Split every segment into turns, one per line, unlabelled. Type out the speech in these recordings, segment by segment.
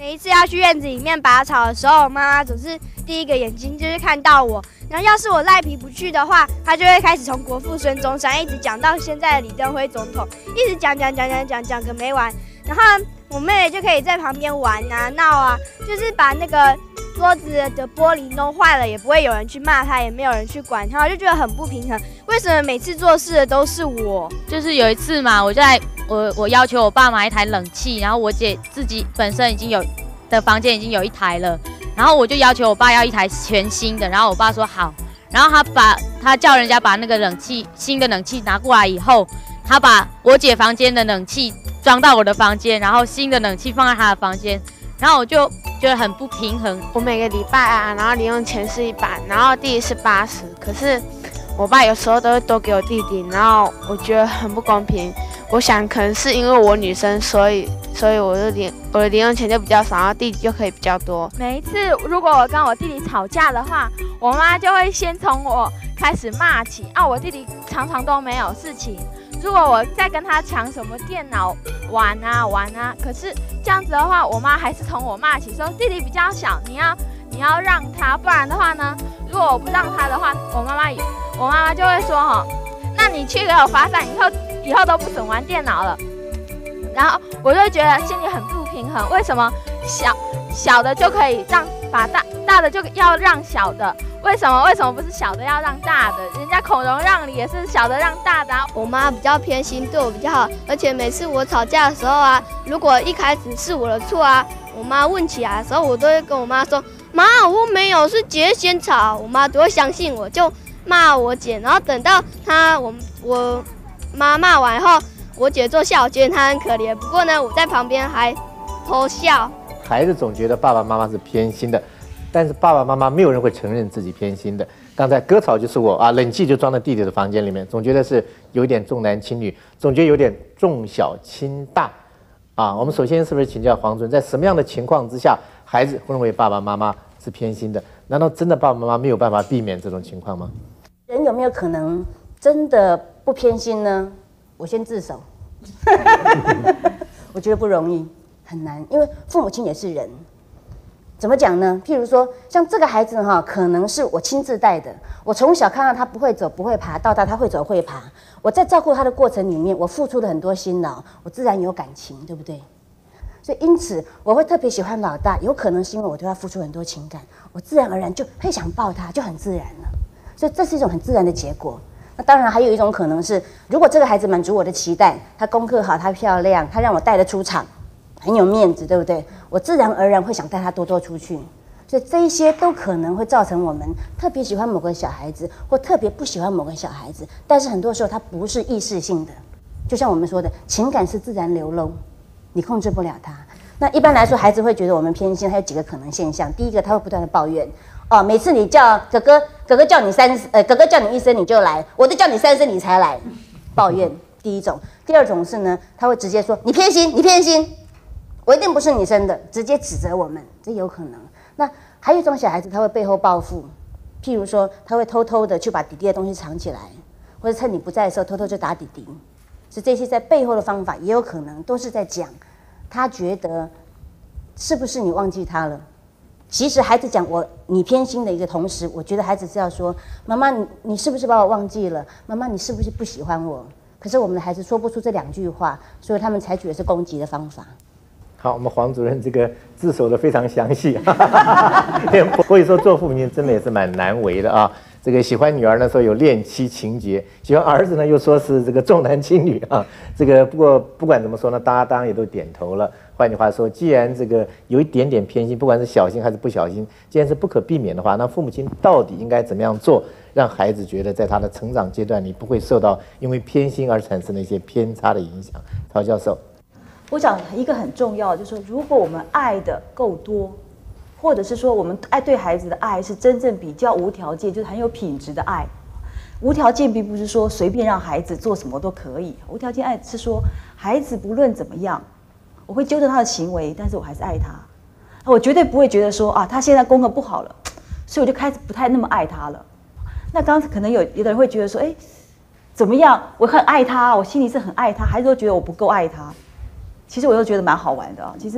每一次要去院子里面拔草的时候，妈妈总是第一个眼睛就是看到我，然后要是我赖皮不去的话，她就会开始从国父孙中山一直讲到现在的李登辉总统，一直讲个没完。然后我妹妹就可以在旁边玩啊闹啊，就是把那个桌子的玻璃弄坏了，也不会有人去骂她，也没有人去管她，我就觉得很不平衡。为什么每次做事的都是我？
就是有一次嘛，我要求我爸买一台冷气，然后我姐自己本身的房间已经有一台了，然后我就要求我爸要一台全新的，然后我爸说好，然后他叫人家把那个新的冷气拿过来以后，他把我姐房间的冷气装到我的房间，然后新的冷气放在他的房间，然后我就觉得很不平衡。
我每个礼拜啊，然后零用钱是100，然后弟弟是80，可是我爸有时候都会多给我弟弟，然后我觉得很不公平。我想可能是因为我女生，所以我的零用钱就比较少，然后弟弟就可以比较多。
每一次如果我跟我弟弟吵架的话，我妈就会先从我开始骂起啊，我弟弟常常都没有事情。如果我在跟他抢什么电脑玩啊，可是这样子的话，我妈还是从我骂起，说弟弟比较小，你要让他，不然的话呢，如果我不让他的话，我妈妈就会说哈，那你去给我罚站，以后都不准玩电脑了。然后我就觉得心里很不平衡，为什么小的就可以把大的就要让小的？为什么不是小的要让大的？人家孔融让梨也是小的让大的啊。
我妈比较偏心，对我比较好，而且每次我吵架的时候啊，如果一开始是我的错啊，我妈问起来的时候，我都会跟我妈说，妈，我没有，是姐先吵。我妈都会相信我，就骂我姐，然后等到我妈骂完后，我姐坐下，我觉得她很可怜。不过呢，我在旁边还偷笑。
孩子总觉得爸爸妈妈是偏心的，但是爸爸妈妈没有人会承认自己偏心的。刚才割草就是我啊，冷气就装在弟弟的房间里面，总觉得是有点重男轻女，总觉得有点重小轻大啊。我们首先是不是请教黄主任，在什么样的情况之下，孩子会认为爸爸妈妈是偏心的？难道真的爸爸妈妈没有办法避免这种情况吗？
人有没有可能真的不偏心呢？我先自首，我觉得不容易，很难，因为父母亲也是人。怎么讲呢？譬如说，像这个孩子哈，可能是我亲自带的。我从小看到他不会走、不会爬，到大他会走、会爬。我在照顾他的过程里面，我付出了很多辛劳，我自然有感情，对不对？所以因此，我会特别喜欢老大，有可能是因为我对他付出很多情感，我自然而然就会想抱他，就很自然了。所以这是一种很自然的结果。那当然还有一种可能是，如果这个孩子满足我的期待，他功课好，他漂亮，他让我带得出场，很有面子，对不对？我自然而然会想带他多多出去。所以这一些都可能会造成我们特别喜欢某个小孩子，或特别不喜欢某个小孩子。但是很多时候他不是意识性的，就像我们说的，情感是自然流露，你控制不了他。那一般来说，孩子会觉得我们偏心，还有几个可能现象。第一个，他会不断的抱怨。哦，每次你叫哥哥叫你哥哥叫你一声你就来，我都叫你3声你才来，抱怨。第一种，第二种是呢，他会直接说你偏心，你偏心，我一定不是你生的，直接指责我们，这有可能。那还有一种小孩子，他会背后报复，譬如说，他会偷偷的去把弟弟的东西藏起来，或者趁你不在的时候偷偷就打弟弟。所以这些在背后的方法，也有可能都是在讲，他觉得是不是你忘记他了？其实孩子讲你偏心的一个同时，我觉得孩子是要说，妈妈你是不是把我忘记了？妈妈你是不是不喜欢我？可是我们的孩子说不出这2句话，所以他们采取的是攻击的方法。
好，我们黄主任这个自首的非常详细，所以说做父母亲真的也是蛮难为的啊。这个喜欢女儿呢说有恋妻情节，喜欢儿子呢又说是这个重男轻女啊。这个不过不管怎么说呢，大家当然也都点头了。换句话说，既然这个有一点点偏心，不管是小心还是不小心，既然是不可避免的话，那父母亲到底应该怎么样做，让孩子觉得在他的成长阶段里不会受到因为偏心而产生的一些偏差的影响？陶教授。
我想一个很重要的就是说，如果我们爱的够多，或者是说我们对孩子的爱是真正比较无条件，就是很有品质的爱。无条件并不是说随便让孩子做什么都可以，无条件爱是说孩子不论怎么样，我会纠正他的行为，但是我还是爱他。我绝对不会觉得说啊，他现在功课不好了，所以我就开始不太那么爱他了。那刚才可能有的人会觉得说，哎，怎么样？我很爱他，我心里是很爱他，孩子都觉得我不够爱他。其实我又觉得蛮好玩的啊。其实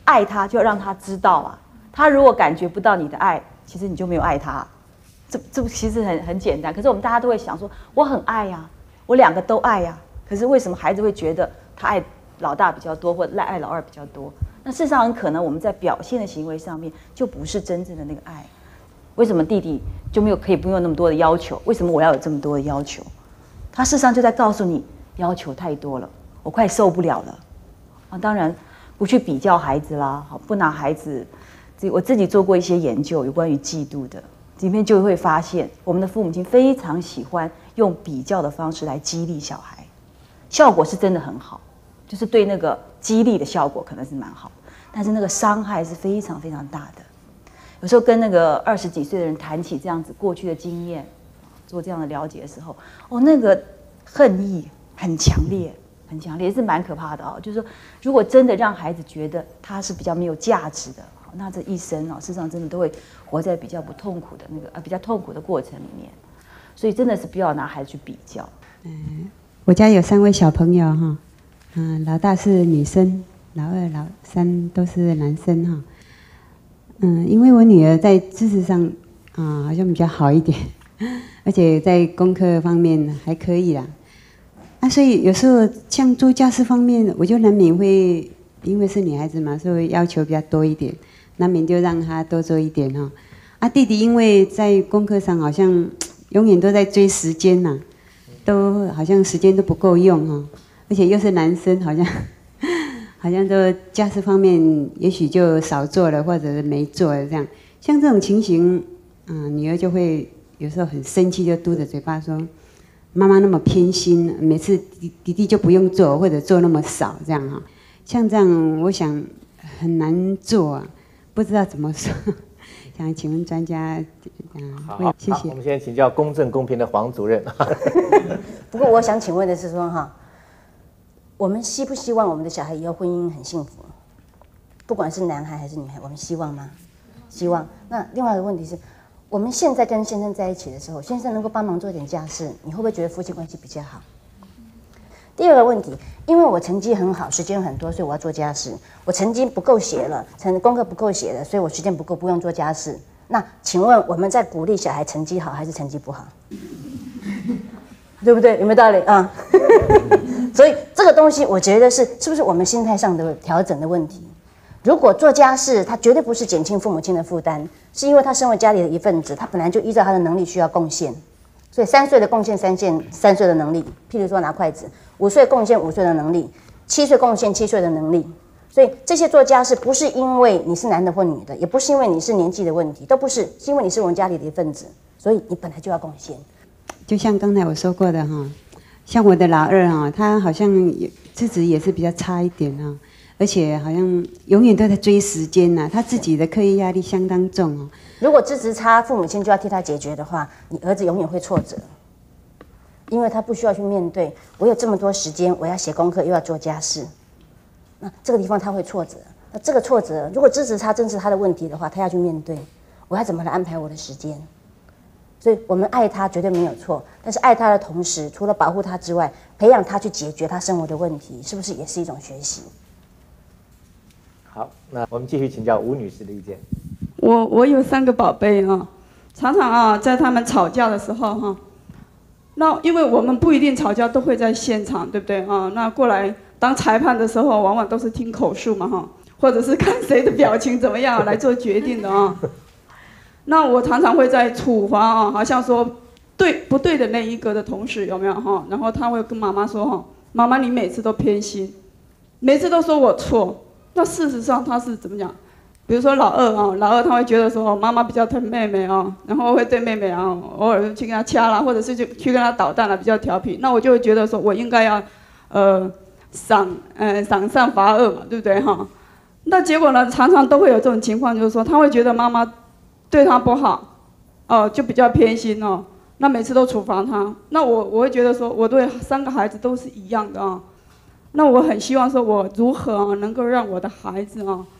爱他就要让他知道啊，他如果感觉不到你的爱，其实你就没有爱他。这其实很简单，可是我们大家都会想说，我很爱呀，我2个都爱呀，可是为什么孩子会觉得他爱老大比较多，或者爱老二比较多？那事实上很可能我们在表现的行为上面就不是真正的那个爱。为什么弟弟就可以不用那么多的要求？为什么我要有这么多的要求？他事实上就在告诉你，要求太多了，我快受不了了。啊，当然不去比较孩子啦，不拿孩子，我自己做过一些研究，有关于嫉妒的。里面就会发现，我们的父母亲非常喜欢用比较的方式来激励小孩，效果是真的很好，就是对那个激励的效果可能是蛮好，但是那个伤害是非常非常大的。有时候跟那个20几岁的人谈起这样子过去的经验，做这样的了解的时候，那个恨意很强烈，很强烈，是蛮可怕的哦。就是说，如果真的让孩子觉得他是比较没有价值的，那这一生事实上真的都会活在比较不痛苦的比较痛苦的过程里面。所以真的是不要拿孩子去比较。
我家有3位小朋友哈，老大是女生，老二、老三都是男生哈。因为我女儿在知识上好像比较好一点，而且在功课方面还可以啦。所以有时候像做家事方面，我就难免会，因为是女孩子嘛，所以要求比较多一点，难免就让她多做一点哈。弟弟因为在功课上好像永远都在追时间呐，都好像时间都不够用哈，而且又是男生，好像都家事方面也许就少做了，或者是没做了这样。像这种情形，女儿就会有时候很生气，就嘟着嘴巴说：“妈妈那么偏心，每次弟弟就不用做，或者做那么少这样哈。”像这样，我想很难做啊，不知道怎么说。想请问专家，
好，谢谢。我们现在请教公正公平的黄主任。
不过我想请问的是说哈，我们希不希望我们的小孩以后婚姻很幸福？不管是男孩还是女孩，我们希望吗？希望。那另外一个问题是，我们现在跟先生在一起的时候，先生能够帮忙做点家事，你会不会觉得夫妻关系比较好？第二个问题，因为我成绩很好，时间很多，所以我要做家事。我成绩不够写了，功课不够写了，所以我时间不够，不用做家事。那请问我们在鼓励小孩成绩好还是成绩不好？对不对？有没有道理啊？所以这个东西，我觉得是不是我们心态上的调整的问题？如果做家事，它绝对不是减轻父母亲的负担，是因为他身为家里的一份子，他本来就依照他的能力需要贡献。所以3岁的贡献3岁的能力，譬如说拿筷子，5岁贡献5岁的能力，7岁贡献7岁的能力。所以这些做家事不是因为你是男的或女的，也不是因为你是年纪的问题，都不是，是因为你是我们家里的一份子，所以你本来就要贡献。
就像刚才我说过的哈，像我的老二哈，他好像资质也是比较差一点哈，而且好像永远都在追时间呐，他自己的课业压力相当重哦。
如果资质差，父母亲就要替他解决的话，你儿子永远会挫折，因为他不需要去面对我有这么多时间，我要写功课又要做家事，那这个地方他会挫折。那这个挫折，如果资质差真是他的问题的话，他要去面对，我要怎么来安排我的时间？所以我们爱他绝对没有错，但是爱他的同时，除了保护他之外，培养他去解决他生活的问题，是不是也是一种学习？
好，那我们继续请教吴女士的意见。
我有3个宝贝啊，常常在他们吵架的时候哈，那因为我们不一定吵架都会在现场，对不对啊？那过来当裁判的时候，往往都是听口述嘛哈，或者是看谁的表情怎么样来做决定的啊。那我常常会在处罚啊，好像说对不对的那一个的同时有没有哈？然后他会跟妈妈说哈，妈妈你每次都偏心，每次都说我错。那事实上他是怎么讲？比如说老二他会觉得说妈妈比较疼妹妹然后会对妹妹偶尔去跟他掐啦，或者是去跟他捣蛋啦，比较调皮。那我就会觉得说我应该要赏善罚恶嘛，对不对哈？那结果呢，常常都会有这种情况，就是说他会觉得妈妈对他不好就比较偏心那每次都处罚他。那我会觉得说我对3个孩子都是一样的那我很希望说我如何能够让我的孩子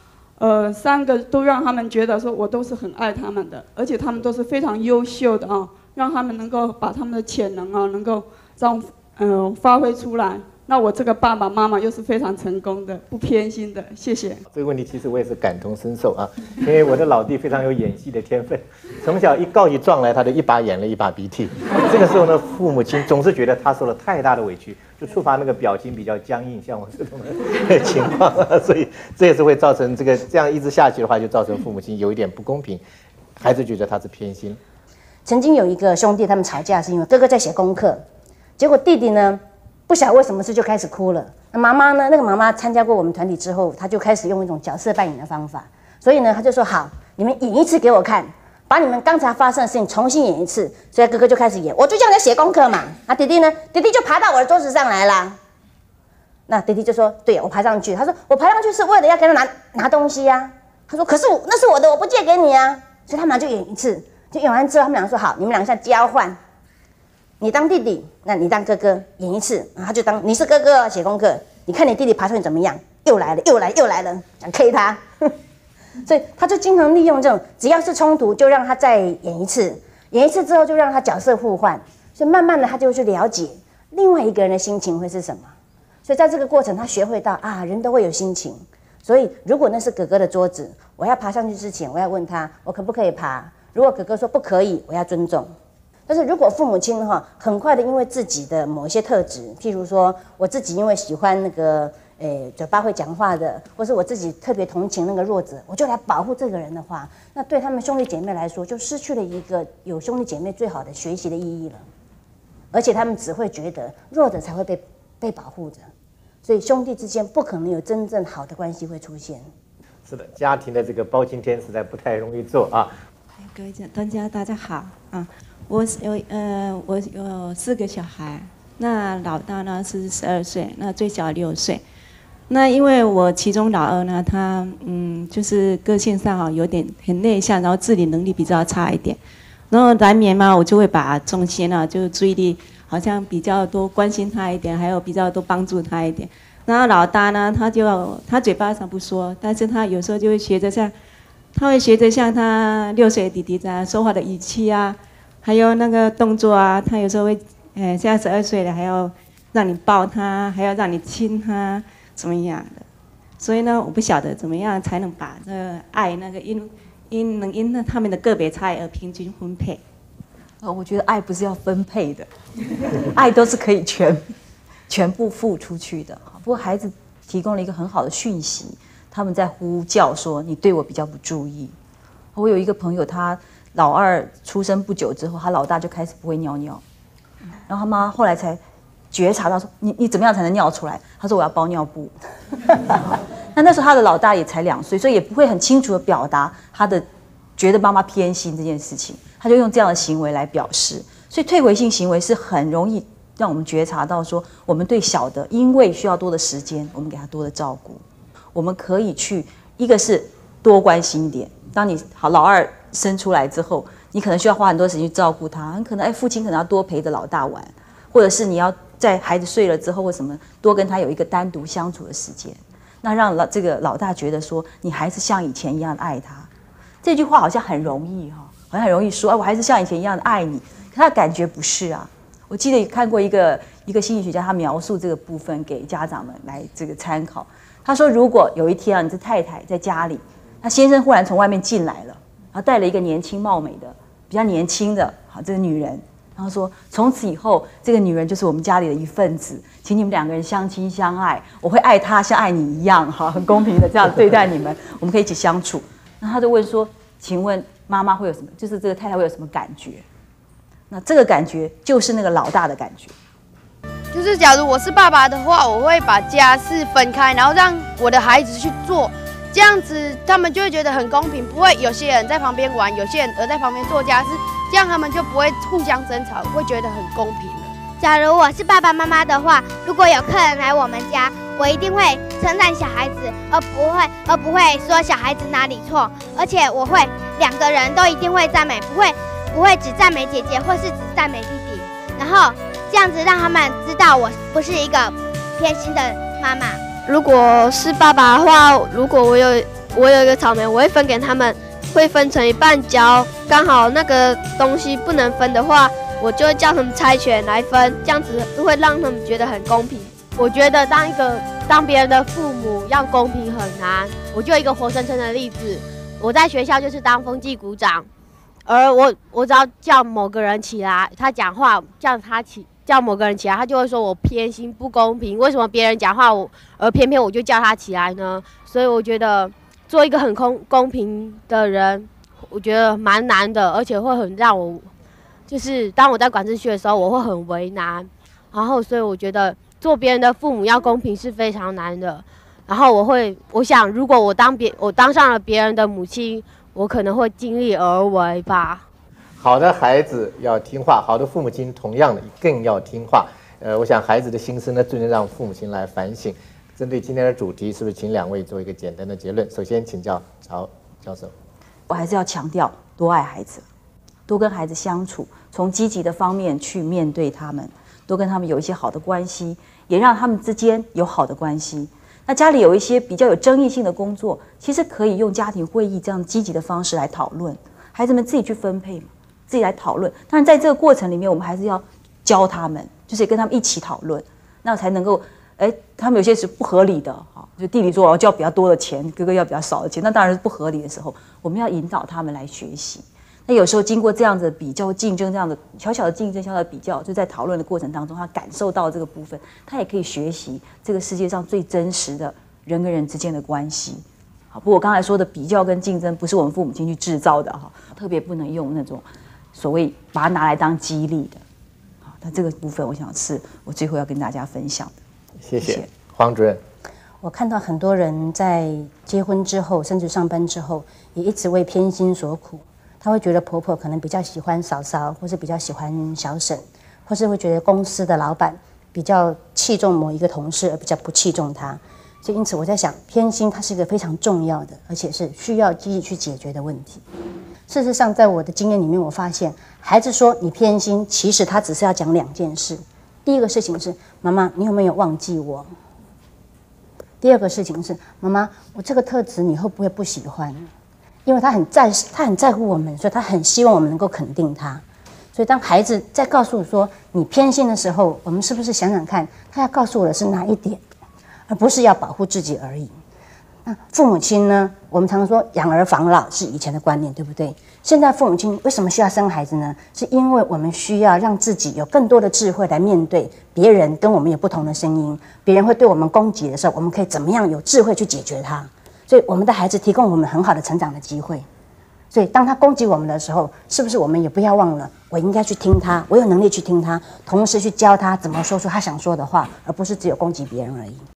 3个都让他们觉得说我都是很爱他们的，而且他们都是非常优秀的让他们能够把他们的潜能能够发挥出来， 那我这个爸爸妈妈又是非常成功的，不偏心的，谢谢。
这个问题其实我也是感同身受啊，因为我的老弟非常有演戏的天分，从小一告一状来，他就一把眼泪一把鼻涕。这个时候呢，父母亲总是觉得他受了太大的委屈，就触发那个表情比较僵硬，像我这种的情况，所以这也是会造成这样一直下去的话，就造成父母亲有一点不公平，孩子觉得他是偏心。
曾经有一个兄弟，他们吵架是因为哥哥在写功课，结果弟弟呢不晓得为什么事就开始哭了。那妈妈呢？那个妈妈参加过我们团体之后，她就开始用一种角色扮演的方法，所以呢，她就说好，你们演一次给我看，把你们刚才发生的事情重新演一次。所以哥哥就开始演，我就叫你写功课嘛。那弟弟呢？弟弟就爬到我的桌子上来啦。那弟弟就说：“对，我爬上去。”他说：“我爬上去是为了要给他拿东西呀。”他说：“可是那是我的，我不借给你啊。”所以他们俩就演一次，就演完之后，他们俩说：“好，你们两个现在交换。”你当弟弟，那你当哥哥，演一次，然后他就当你是哥哥写功课，你看你弟弟爬上去怎么样？又来了，想 K 他，所以他就经常利用这种，只要是冲突就让他再演一次，演一次之后就让他角色互换，所以慢慢的他就会去了解另外一个人的心情会是什么，所以在这个过程他学会到啊，人都会有心情，所以如果那是哥哥的桌子，我要爬上去之前，我要问他我可不可以爬，如果哥哥说不可以，我要尊重。但是如果父母亲很快的因为自己的某一些特质，譬如说我自己因为喜欢那个嘴巴会讲话的，或是我自己特别同情那个弱者，我就来保护这个人的话，那对他们兄弟姐妹来说，就失去了一个有兄弟姐妹最好的学习的意义了。而且他们只会觉得弱者才会被保护着，所以兄弟之间不可能有真正好的关系会出现。
是的，家庭的这个包青天实在不太容易做啊。
各位专家大家好啊。我有4个小孩，那老大呢是12岁，那最小6岁。那因为我其中老二呢，他就是个性上有点很内向，然后自理能力比较差一点，然后难免嘛，我就会把重心就是注意力好像比较多关心他一点，还有比较多帮助他一点。然后老大呢，他嘴巴上不说，但是他有时候就会学着像他6岁的弟弟这样说话的语气啊。还有那个动作啊，他有时候会，现在12岁了，还要让你抱他，还要让你亲他，怎么样的？所以呢，我不晓得怎么样才能把这个爱那个因他们的个别差异而平均分配。
我觉得爱不是要分配的，爱都是可以全部付出去的。不过孩子提供了一个很好的讯息，他们在呼叫说你对我比较不注意。我有一个朋友，他老二出生不久之后，他老大就开始不会尿尿，然后他妈后来才觉察到说你怎么样才能尿出来？他说我要包尿布。那时候他的老大也才2岁，所以也不会很清楚的表达他的觉得妈妈偏心这件事情，他就用这样的行为来表示。所以退回性行为是很容易让我们觉察到说，我们对小的因为需要多的时间，我们给他多的照顾，我们可以去一个是多关心一点。当你老二生出来之后，你可能需要花很多时间去照顾他，很可能父亲可能要多陪着老大玩，或者是你要在孩子睡了之后或什么多跟他有一个单独相处的时间，那让这个老大觉得说你还是像以前一样的爱他。这句话好像很容易好像很容易说，我还是像以前一样的爱你，可他的感觉不是啊。我记得看过一个心理学家，他描述这个部分给家长们来这个参考。他说，如果有一天你这太太在家里，他先生忽然从外面进来了，然后带了一个年轻貌美的、比较年轻的这个女人，然后说从此以后这个女人就是我们家里的一份子，请你们2个人相亲相爱，我会爱她像爱你一样很公平的这样对待你们，我们可以一起相处。那他就问说，请问妈妈会有什么？就是这个太太会有什么感觉？那这个感觉就是那个老大的感觉。
就是假如我是爸爸的话，我会把家事分开，然后让我的孩子去做。这样子他们就会觉得很公平，不会有些人在旁边玩，有些人在旁边做家事，这样他们就不会互相争吵，会觉得很公平了。
假如我是爸爸妈妈的话，如果有客人来我们家，我一定会称赞小孩子，而不会说小孩子哪里错，而且我会2个人都一定会赞美，不会只赞美姐姐或是只赞美弟弟，然后这样子让他们知道我不是一个偏心的妈妈。
如果是爸爸的话，如果我有一个草莓，我会分给他们，会分成一半交，刚好那个东西不能分的话，我就会叫他们猜拳来分，这样子会让他们觉得很公平。
我觉得当别人的父母要公平很难。我就有一个活生生的例子，我在学校就是当风纪股长，而我只要叫某个人起来，他讲话叫某个人起来，他就会说我偏心不公平，为什么别人讲话而偏偏我就叫他起来呢？所以我觉得做一个很公平的人，我觉得蛮难的，而且会很让我，就是当我在管秩序的时候，我会很为难。然后所以我觉得做别人的父母要公平是非常难的。然后我想如果我当上了别人的母亲，我可能会尽力而为吧。
好的孩子要听话，好的父母亲同样的更要听话。我想孩子的心声呢，最能让父母亲来反省。针对今天的主题，是不是请两位做一个简单的结论？首先请教曹教授。
我还是要强调，多爱孩子，多跟孩子相处，从积极的方面去面对他们，多跟他们有一些好的关系，也让他们之间有好的关系。那家里有一些比较有争议性的工作，其实可以用家庭会议这样积极的方式来讨论，孩子们自己去分配嘛，自己来讨论。当然，在这个过程里面，我们还是要教他们，就是跟他们一起讨论，那才能够，他们有些是不合理的，就弟弟说我要交比较多的钱，哥哥要比较少的钱，那当然是不合理的时候，我们要引导他们来学习。那有时候经过这样子比较竞争，这样的小小的竞争、小小的比较，就在讨论的过程当中，他感受到这个部分，他也可以学习这个世界上最真实的人跟人之间的关系。好，不过我刚才说的比较跟竞争，不是我们父母亲去制造的哈，特别不能用那种所谓把它拿来当激励的。好，那这个部分我想是我最后要跟大家分享的。
谢谢黄主任。
我看到很多人在结婚之后，甚至上班之后，也一直为偏心所苦。他会觉得婆婆可能比较喜欢嫂嫂，或是比较喜欢小婶，或是会觉得公司的老板比较器重某一个同事，而比较不器重他。所以因此我在想，偏心它是一个非常重要的，而且是需要积极去解决的问题。事实上，在我的经验里面，我发现孩子说你偏心，其实他只是要讲2件事。第一个事情是妈妈，你有没有忘记我？第二个事情是妈妈，我这个特质你会不会不喜欢？因为他很在乎我们，所以他很希望我们能够肯定他。所以当孩子在告诉我说你偏心的时候，我们是不是想想看，他要告诉我的是哪一点，而不是要保护自己而已。那父母亲呢？我们常常说养儿防老是以前的观念，对不对？现在父母亲为什么需要生孩子呢？是因为我们需要让自己有更多的智慧来面对别人跟我们有不同的声音，别人会对我们攻击的时候，我们可以怎么样有智慧去解决它。所以我们的孩子提供我们很好的成长的机会。所以当他攻击我们的时候，是不是我们也不要忘了，我应该去听他，我有能力去听他，同时去教他怎么说出他想说的话，而不是只有攻击别人而已。